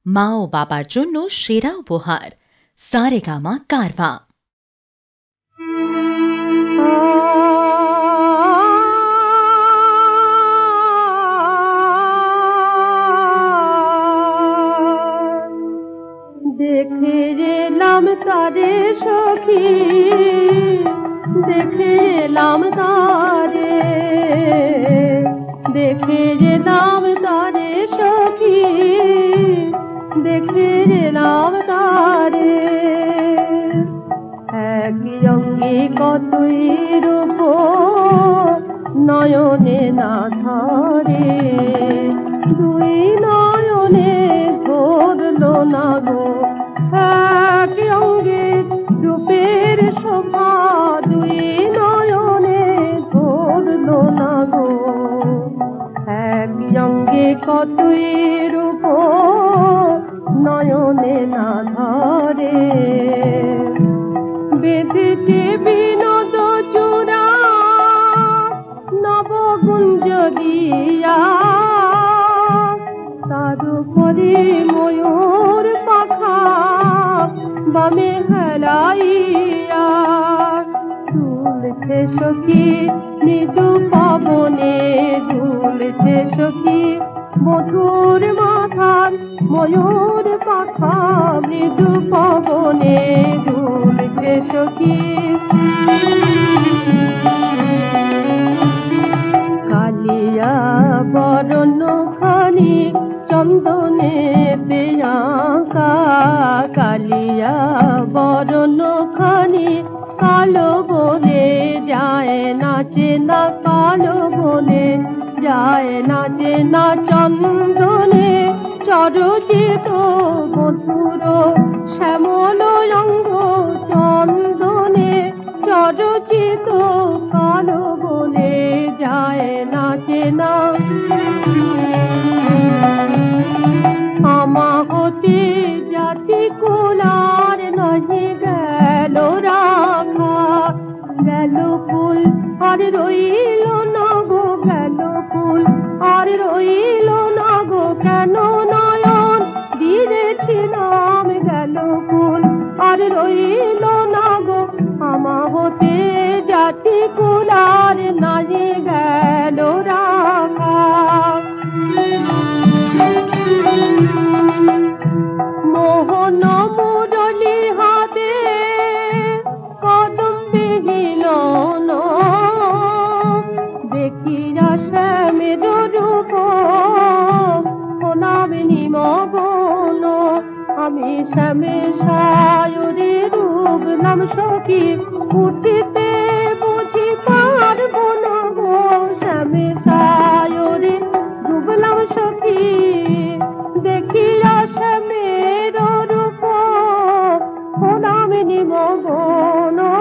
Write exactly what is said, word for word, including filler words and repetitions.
মা ও বাবার জন্য সেরা উপহার সারেগামা কারভা। দেখে এলাম তারে সখী, দেখে এলাম তারে, দেখে এলাম তারে সখী, দেখে এলাম তারে। একই অঙ্গে কতই রূপ নয়নে না ধরে, দুই নয়নে ধরলো না গো একই অঙ্গে রূপের শোভা, দুই নয়নে ধরলো না গো একই অঙ্গে কতই রূপ নয়নে না ধরে। বেঁধেছে বিনোদ চূড়া নবগুঞ্জ দিয়া, তার উপরে ময়ূর পাখা বামে হেলাইয়া, দুলছে সখী মৃদু পবনে, দুলছে সখী মধুর মাথার ময়ূর পাখা, মৃদু পবনে দুলছে সখী। কালিয়া বরণ খানি চন্দনে আঁকা, কালিয়া বরণ খানি কালো বলে যায় নাচে না, কালো বলে যায় নাচে না চন্দনে চরচিত মধুর শ্যামল অঙ্গ, চন্দনে চরচিত কালো বলে যায় নাচে না। আমা হতে জাতি কোলার নহে গেল রাখা, গেল ফুল আর রইল না গো, গেল ফুল আর রইল না গো, কেন নয়ন দিয়েছিলাম গেল ফুল আর রইল না গো, আমা হতে জাতি কোলার নহে গেল রাখা। মোহন মুরলি হাতে কদম বিহিল দেখিয়া শ্যামের রূপ নামিনী মগন, আমি শ্যামে সায়রে ডুবলাম সখী, উঠিতে বুঝি পারব না গো শ্যামে সায়রে ডুবলাম সখী, দেখিয়া শ্যামের রূপ নামিনী মগন।